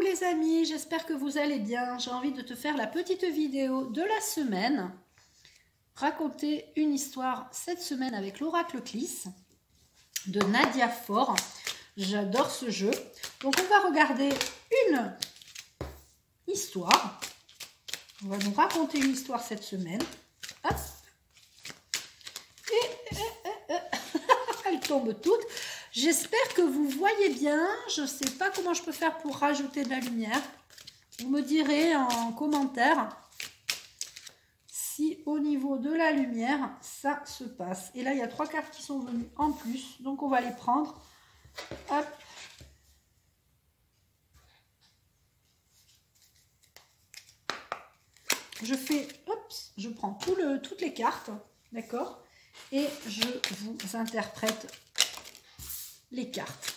les amis, j'espère que vous allez bien. J'ai envie de te faire la petite vidéo de la semaine. Raconter une histoire cette semaine avec l'oracle Clis de Nadia Fort. J'adore ce jeu. Donc on va regarder une histoire. On va nous raconter une histoire cette semaine. Hop. Et elle tombe toute. J'espère que vous voyez bien. Je ne sais pas comment je peux faire pour rajouter de la lumière. Vous me direz en commentaire si au niveau de la lumière, ça se passe. Et là, il y a 3 cartes qui sont venues en plus. Donc, on va les prendre. Hop. Je fais, hop, je prends toutes les cartes, d'accord? Et je vous interprète les cartes.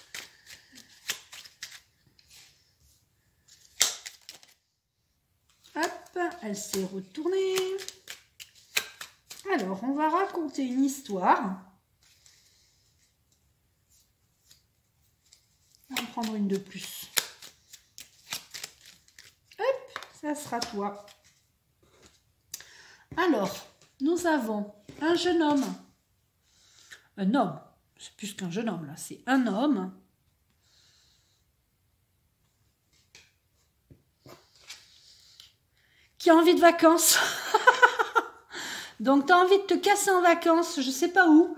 Hop, elle s'est retournée. Alors, on va raconter une histoire. On va en prendre une de plus. Hop, ça sera toi. Alors, nous avons un jeune homme. Un homme. C'est plus qu'un jeune homme, là. C'est un homme. Qui a envie de vacances. Donc, tu as envie de te casser en vacances, je ne sais pas où.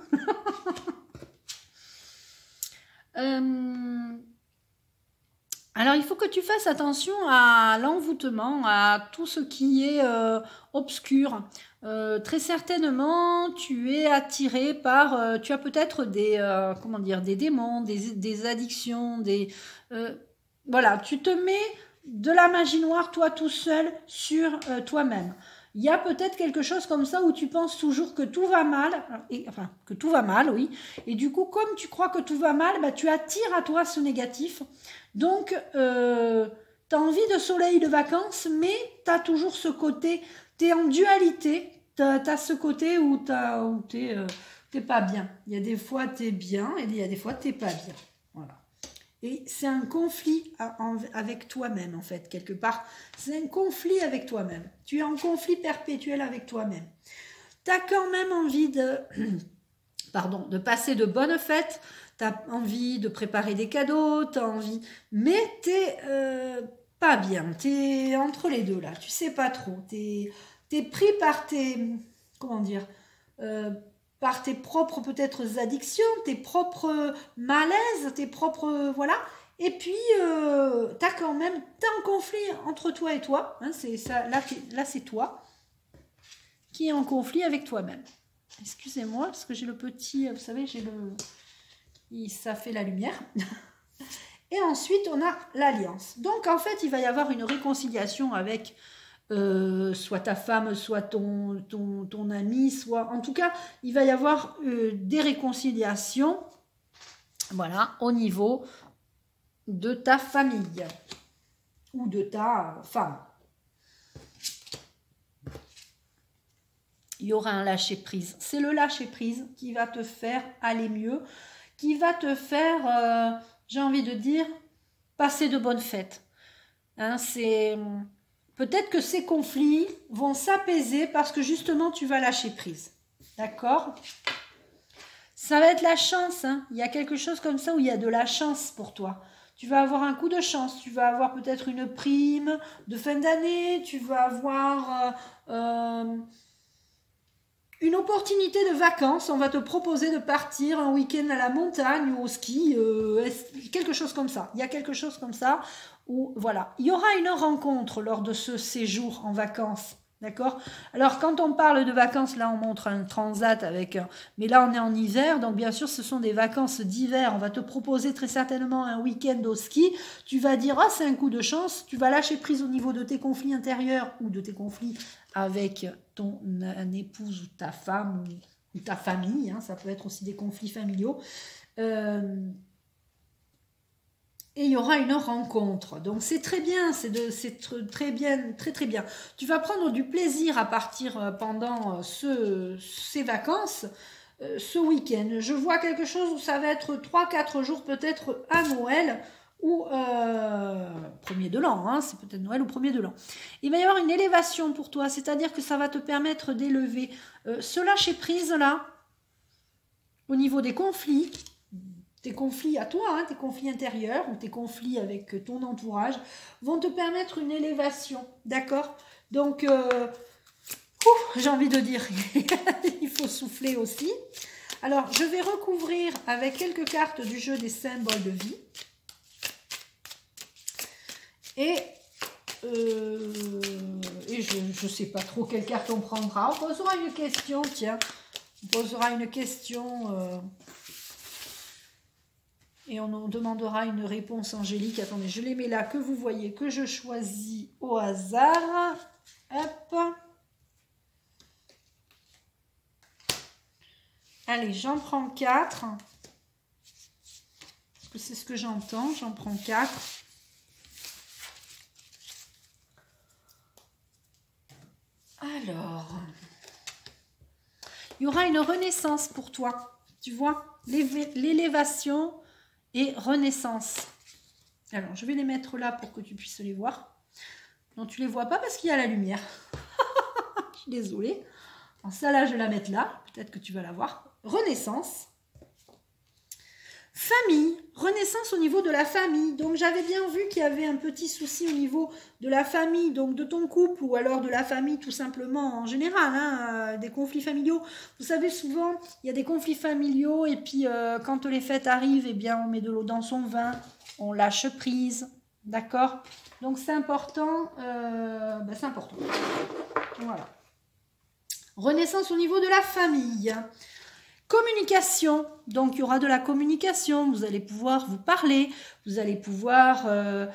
Alors, il faut que tu fasses attention à l'envoûtement, à tout ce qui est obscur. Très certainement, tu es attiré par... tu as peut-être des, comment dire, des démons, des addictions, voilà, tu te mets de la magie noire, toi tout seul, sur toi-même. Il y a peut-être quelque chose comme ça où tu penses toujours que tout va mal, enfin, que tout va mal, oui. Et du coup, comme tu crois que tout va mal, bah, tu attires à toi ce négatif. Donc, tu as envie de soleil, de vacances, mais tu as toujours ce côté, tu es en dualité, tu as ce côté où t'es pas bien. Il y a des fois, tu es bien, et il y a des fois, tu n'es pas bien. Voilà. Et c'est un conflit avec toi-même, en fait, quelque part. C'est un conflit avec toi-même. Tu es en conflit perpétuel avec toi-même. Tu as quand même envie de passer de bonnes fêtes. Tu as envie de préparer des cadeaux. Tu as envie... Mais tu n'es pas bien. Tu es entre les deux, là. Tu sais pas trop. Tu es pris par tes... Comment dire par tes propres peut-être addictions, tes propres malaises, tes propres... voilà. Et puis, tu as quand même... Tu as un conflit entre toi et toi. Hein, c'est ça, là, c'est toi qui est en conflit avec toi-même. Excusez-moi, parce que j'ai le petit... Vous savez, j'ai le... Ça fait la lumière. Et ensuite, on a l'alliance. Donc, en fait, il va y avoir une réconciliation avec... soit ta femme, soit ton ami, soit... En tout cas, il va y avoir des réconciliations, voilà, au niveau de ta famille ou de ta femme. Il y aura un lâcher-prise. C'est le lâcher-prise qui va te faire aller mieux, qui va te faire, j'ai envie de dire, passer de bonnes fêtes. Hein, c'est... Peut-être que ces conflits vont s'apaiser parce que justement, tu vas lâcher prise. D'accord? Ça va être la chance. Hein. Il y a quelque chose comme ça où il y a de la chance pour toi. Tu vas avoir un coup de chance. Tu vas avoir peut-être une prime de fin d'année. Tu vas avoir une opportunité de vacances. On va te proposer de partir un week-end à la montagne ou au ski. Quelque chose comme ça. Il y a quelque chose comme ça. Où, voilà, il y aura une rencontre lors de ce séjour en vacances, d'accord? Alors, quand on parle de vacances, là, on montre un transat avec... mais là, on est en hiver, donc bien sûr, ce sont des vacances d'hiver. On va te proposer très certainement un week-end au ski. Tu vas dire, ah, c'est un coup de chance. Tu vas lâcher prise au niveau de tes conflits intérieurs ou de tes conflits avec ton épouse ou ta femme ou ta famille. Hein, ça peut être aussi des conflits familiaux. Et il y aura une rencontre. Donc c'est très bien, c'est très bien, très bien. Tu vas prendre du plaisir à partir pendant ces vacances, ce week-end. Je vois quelque chose où ça va être 3-4 jours peut-être à Noël, ou 1er de l'an, hein, c'est peut-être Noël ou 1er de l'an. Il va y avoir une élévation pour toi, c'est-à-dire que ça va te permettre d'élever ce lâcher-prise-là au niveau des conflits à toi, hein, tes conflits intérieurs ou tes conflits avec ton entourage vont te permettre une élévation, d'accord? Donc, j'ai envie de dire, il faut souffler aussi. Alors, je vais recouvrir avec quelques cartes du jeu des symboles de vie. Et je ne sais pas trop quelle carte on prendra. On posera une question, tiens. On posera une question et on nous demandera une réponse angélique. Attendez, je les mets là, que vous voyez, que je choisis au hasard. Hop. Allez, j'en prends 4. Parce que c'est ce que j'entends. J'en prends 4. Alors, il y aura une renaissance pour toi. Tu vois, l'élévation et renaissance. Alors, je vais les mettre là pour que tu puisses les voir. Non, tu ne les vois pas parce qu'il y a la lumière. Je suis désolée. Alors, ça là, je vais la mettre là. Peut-être que tu vas la voir. Renaissance. Famille. Renaissance au niveau de la famille. Donc, j'avais bien vu qu'il y avait un petit souci au niveau de la famille, donc de ton couple ou alors de la famille tout simplement en général, hein, des conflits familiaux. Vous savez, souvent, il y a des conflits familiaux et puis quand les fêtes arrivent, eh bien, on met de l'eau dans son vin, on lâche prise, d'accord? Donc, c'est important. C'est important. Voilà. Renaissance au niveau de la famille. Communication, donc il y aura de la communication, vous allez pouvoir vous parler, vous allez pouvoir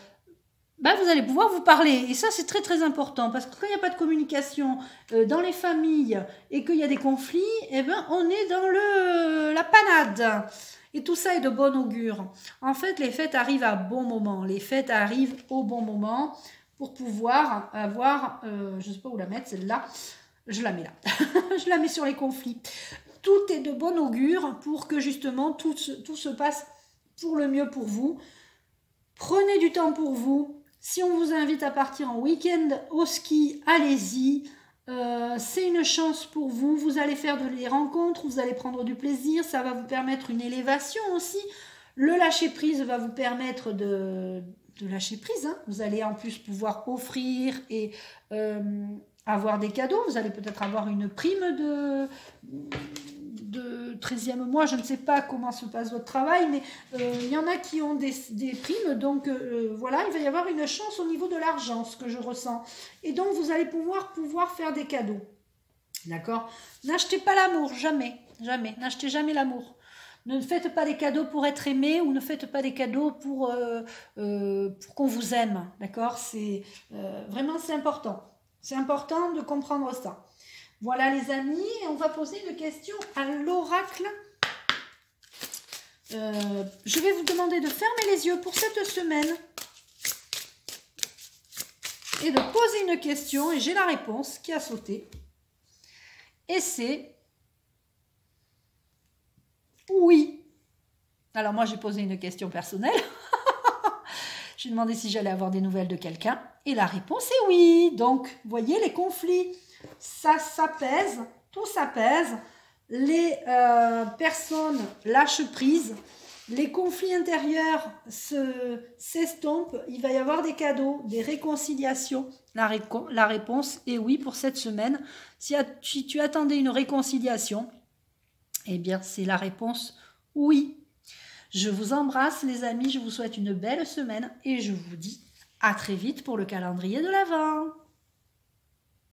vous parler. Et ça, c'est très très important, parce que quand il n'y a pas de communication dans les familles et qu'il y a des conflits, eh ben, on est dans la panade. Et tout ça est de bon augure. En fait, les fêtes arrivent à bon moment. Les fêtes arrivent au bon moment pour pouvoir avoir, je ne sais pas où la mettre, celle-là. Je la mets là. Je la mets sur les conflits. Tout est de bon augure pour que justement tout se passe pour le mieux pour vous. Prenez du temps pour vous. Si on vous invite à partir en week-end au ski, allez-y. C'est une chance pour vous. Vous allez faire des rencontres, vous allez prendre du plaisir. Ça va vous permettre une élévation aussi. Le lâcher-prise va vous permettre de lâcher prise. Hein. Vous allez en plus pouvoir offrir et avoir des cadeaux. Vous allez peut-être avoir une prime de 13e mois. Je ne sais pas comment se passe votre travail, mais il y en a qui ont des primes. Donc voilà, il va y avoir une chance au niveau de l'argent, ce que je ressens. Et donc vous allez pouvoir faire des cadeaux. D'accord? N'achetez pas l'amour, jamais, jamais. N'achetez jamais l'amour. Ne faites pas des cadeaux pour être aimé ou ne faites pas des cadeaux pour qu'on vous aime. D'accord? C'est vraiment, c'est important. C'est important de comprendre ça. Voilà les amis, on va poser une question à l'oracle. Je vais vous demander de fermer les yeux pour cette semaine et de poser une question et j'ai la réponse qui a sauté. Et c'est oui. Alors moi j'ai posé une question personnelle. J'ai demandé si j'allais avoir des nouvelles de quelqu'un et la réponse est oui. Donc, vous voyez les conflits, ça s'apaise, tout s'apaise. Les personnes lâchent prise, les conflits intérieurs s'estompent. Il va y avoir des cadeaux, des réconciliations. La réponse est oui pour cette semaine. Si tu attendais une réconciliation, eh bien c'est la réponse oui. Je vous embrasse les amis, je vous souhaite une belle semaine et je vous dis à très vite pour le calendrier de l'Avent.